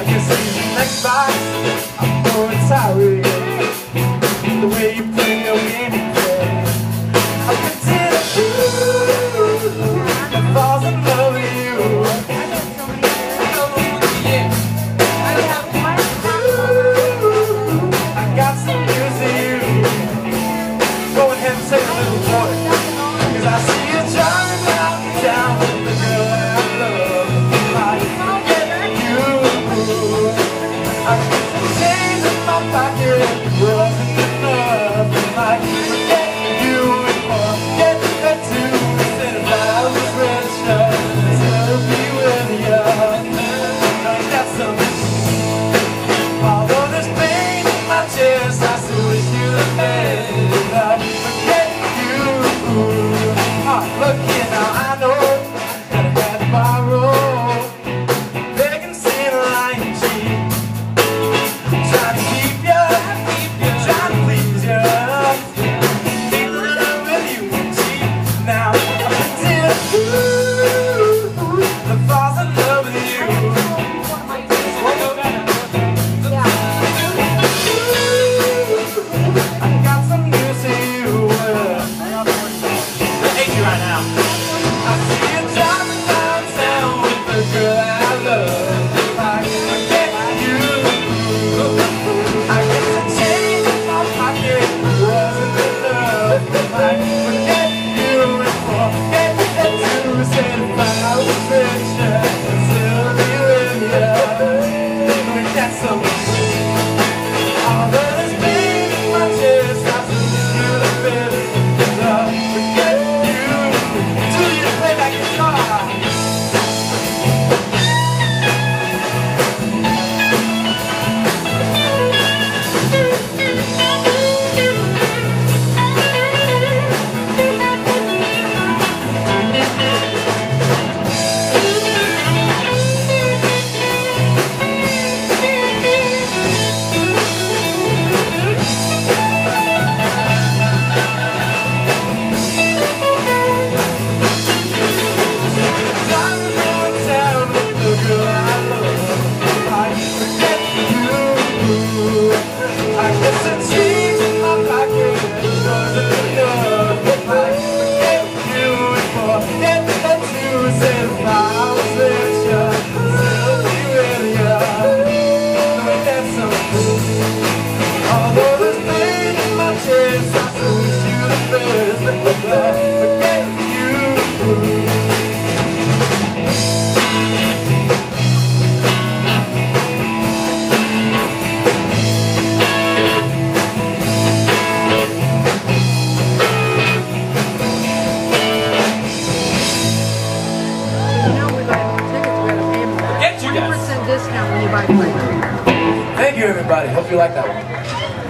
can see the next box. I'm going sorry. The way you play your game you play. I consider that falls in love with you. I got some news for you. Go ahead and say a little boy, 'cause I see you driving around town with the girl that I love. Like you, I put some change in my pocket. It wasn't enough. Like forget you and forget that too. Instead of I was Rendition, instead of be with you. I got some. Although there's pain in my chest, I still wish you the best. Like forget you. Look here now, I know that I had my role. Begging, saying, lying, cheat. Trying to keep you, trying to please you. Feeling in love with you, cheat. Now I'm consider that falls in love with you. I got some news for you. Right now, I see you driving downtown with the girl that I love. Like forget you. I get some change in my pocket. It wasn't enough. Like forget you and forget that you said if I was rich, I'd still be with you. We got some. Although there's pain in my chest, I still wish you the best. Forget discount when you buy 3. Thank you, everybody. Hope you like that one.